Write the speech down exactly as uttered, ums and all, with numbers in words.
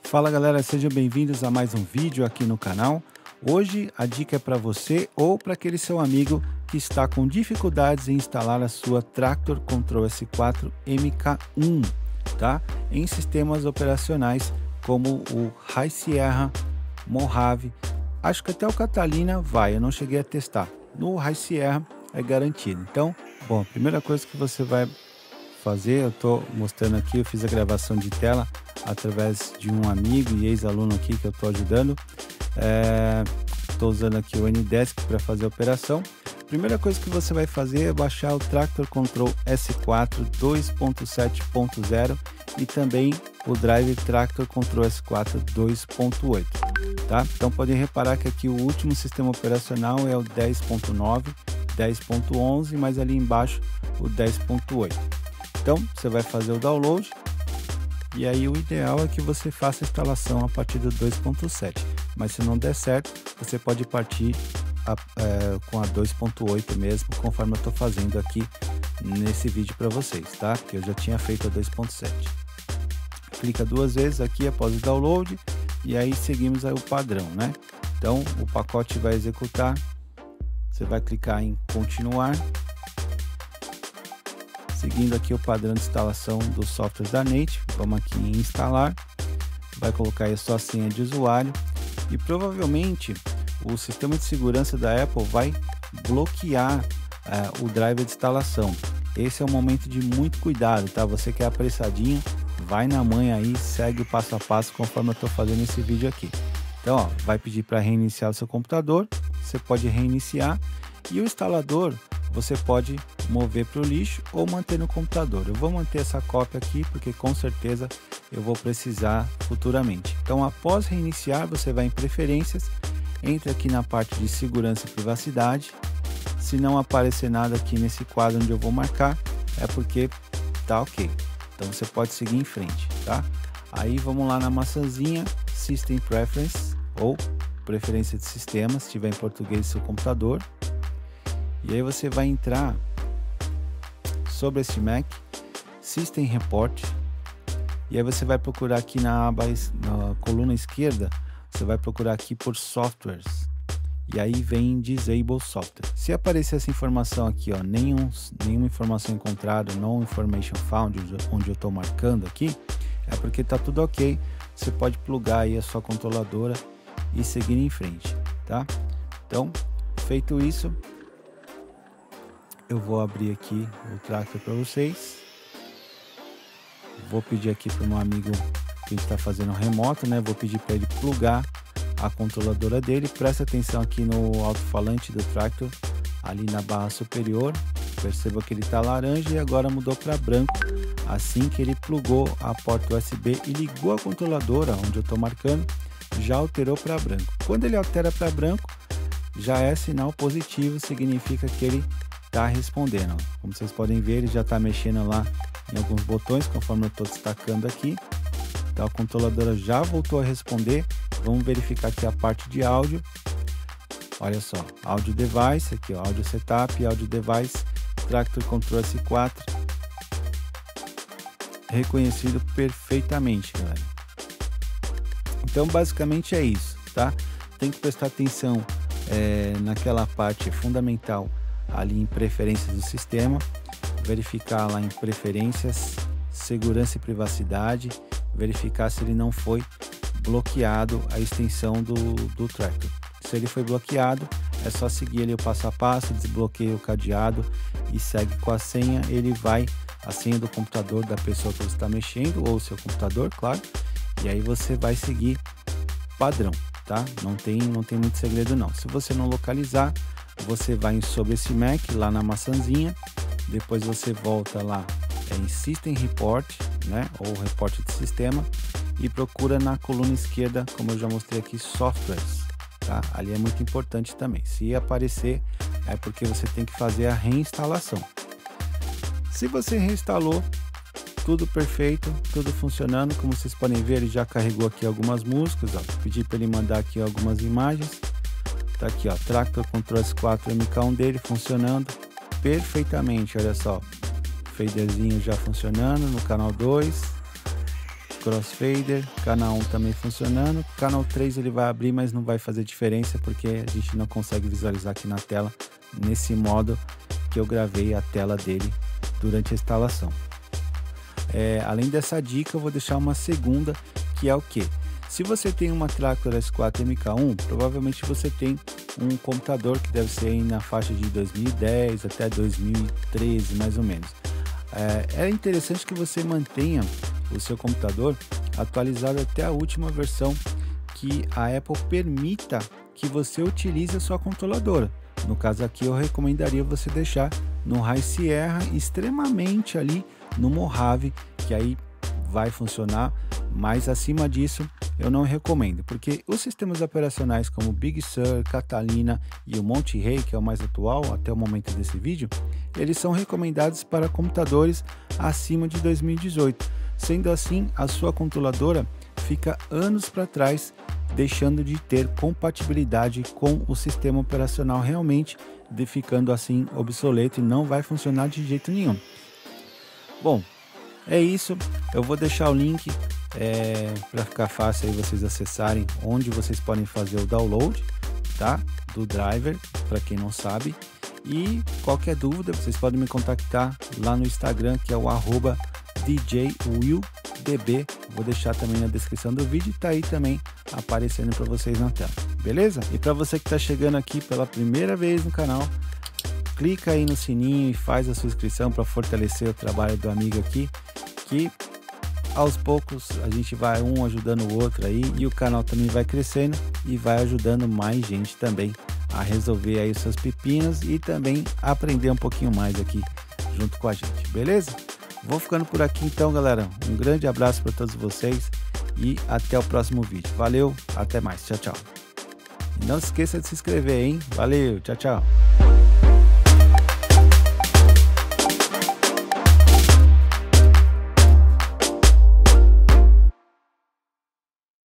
Fala galera, sejam bem-vindos a mais um vídeo aqui no canal. Hoje a dica é para você ou para aquele seu amigo que está com dificuldades em instalar a sua Traktor Control S quatro M K um, tá? Em sistemas operacionais como o High Sierra, Mojave, acho que até o Catalina vai, eu não cheguei a testar. No High Sierra é garantido. Então, bom, a primeira coisa que você vai fazer, eu estou mostrando aqui, eu fiz a gravação de tela através de um amigo e ex-aluno aqui que eu estou ajudando. Estou é, usando aqui o N-Desk para fazer a operação. Primeira coisa que você vai fazer é baixar o Traktor Control S quatro dois ponto sete ponto zero e também o Drive Traktor Control S quatro dois ponto oito, tá? Então podem reparar que aqui o último sistema operacional é o dez ponto nove, dez ponto onze, mas ali embaixo o dez ponto oito. Então você vai fazer o download e aí o ideal é que você faça a instalação a partir do dois ponto sete, mas se não der certo você pode partir a, é, com a dois ponto oito mesmo, conforme eu estou fazendo aqui nesse vídeo para vocês, tá? Que eu já tinha feito a dois ponto sete. Clica duas vezes aqui após o download e aí seguimos aí o padrão, né? Então o pacote vai executar, você vai clicar em continuar. Seguindo aqui o padrão de instalação dos softwares da Native, vamos aqui em instalar, vai colocar aí a sua senha de usuário e provavelmente o sistema de segurança da Apple vai bloquear uh, o driver de instalação. Esse é um momento de muito cuidado, tá? Você que é apressadinho, vai na manha aí, segue o passo a passo conforme eu estou fazendo esse vídeo aqui. Então, ó, vai pedir para reiniciar o seu computador, você pode reiniciar e o instalador você pode mover para o lixo ou manter no computador. Eu vou manter essa cópia aqui porque com certeza eu vou precisar futuramente. Então, após reiniciar, você vai em preferências, entra aqui na parte de segurança e privacidade. Se não aparecer nada aqui nesse quadro onde eu vou marcar, é porque tá ok. Então você pode seguir em frente, tá? Aí vamos lá na maçãzinha System Preference ou preferência de sistema, se tiver em português seu computador. E aí você vai entrar sobre esse Mac, System Report, e aí você vai procurar aqui na aba, na coluna esquerda, você vai procurar aqui por Softwares, e aí vem Disable Software. Se aparecer essa informação aqui, ó, nenhum, nenhuma informação encontrada, No Information Found, onde eu estou marcando aqui, é porque tá tudo ok, você pode plugar aí a sua controladora e seguir em frente, tá? Então, feito isso, eu vou abrir aqui o Traktor para vocês. Vou pedir aqui para um amigo que a gente está fazendo remoto, né? Vou pedir para ele plugar a controladora dele. Presta atenção aqui no alto-falante do Traktor, ali na barra superior. Perceba que ele está laranja e agora mudou para branco. Assim que ele plugou a porta U S B e ligou a controladora, onde eu estou marcando, já alterou para branco. Quando ele altera para branco, já é sinal positivo, significa que ele está respondendo. Como vocês podem ver, ele já está mexendo lá em alguns botões, conforme eu estou destacando aqui. Então a controladora já voltou a responder. Vamos verificar aqui a parte de áudio. Olha só, áudio device, aqui ó, áudio setup, áudio device, Traktor Control S quatro, reconhecido perfeitamente, galera. Então basicamente é isso, tá? Tem que prestar atenção é, naquela parte fundamental ali em preferências do sistema, verificar lá em preferências, segurança e privacidade, verificar se ele não foi bloqueado a extensão do, do Traktor. Se ele foi bloqueado, é só seguir ali o passo a passo, desbloqueia o cadeado e segue com a senha. Ele vai, a senha do computador da pessoa que você está mexendo, ou o seu computador, claro, e aí você vai seguir padrão, tá? Não tem, não tem muito segredo não. Se você não localizar, você vai em sobre esse Mac, lá na maçãzinha, depois você volta lá em System Report, né, ou Report de Sistema, e procura na coluna esquerda, como eu já mostrei aqui, Softwares, tá? Ali é muito importante também. Se aparecer, é porque você tem que fazer a reinstalação. Se você reinstalou, tudo perfeito, tudo funcionando, como vocês podem ver, ele já carregou aqui algumas músicas, ó. Pedi para ele mandar aqui algumas imagens. Tá aqui, ó, Traktor Control S quatro M K um dele funcionando perfeitamente, olha só. Faderzinho já funcionando no canal dois. crossfader, canal um também funcionando, canal três ele vai abrir, mas não vai fazer diferença porque a gente não consegue visualizar aqui na tela nesse modo que eu gravei a tela dele durante a instalação. É, além dessa dica, eu vou deixar uma segunda, que é o que? Se você tem uma Tractor S quatro M K um, provavelmente você tem um computador que deve ser aí na faixa de dois mil e dez até dois mil e treze, mais ou menos. É, é interessante que você mantenha o seu computador atualizado até a última versão que a Apple permita que você utilize a sua controladora. No caso aqui, eu recomendaria você deixar no High Sierra, extremamente ali no Mojave, que aí vai funcionar, mas acima disso eu não recomendo, porque os sistemas operacionais como Big Sur, Catalina e o Monterey, que é o mais atual até o momento desse vídeo, eles são recomendados para computadores acima de dois mil e dezoito. Sendo assim, a sua controladora fica anos para trás, deixando de ter compatibilidade com o sistema operacional realmente, de ficando assim obsoleto e não vai funcionar de jeito nenhum. Bom, é isso. Eu vou deixar o link é, para ficar fácil aí vocês acessarem onde vocês podem fazer o download, tá? Do driver, para quem não sabe. E qualquer dúvida, vocês podem me contactar lá no Instagram, que é o arroba D J Will D B. Vou deixar também na descrição do vídeo e tá aí também aparecendo para vocês na tela, beleza? E para você que está chegando aqui pela primeira vez no canal, clica aí no sininho e faz a sua inscrição para fortalecer o trabalho do amigo aqui, que aos poucos a gente vai um ajudando o outro aí, e o canal também vai crescendo e vai ajudando mais gente também a resolver aí os seus pepinos e também aprender um pouquinho mais aqui junto com a gente, beleza? Vou ficando por aqui então, galera. Um grande abraço para todos vocês e até o próximo vídeo. Valeu, até mais, tchau, tchau. E não se esqueça de se inscrever, hein? Valeu, tchau, tchau.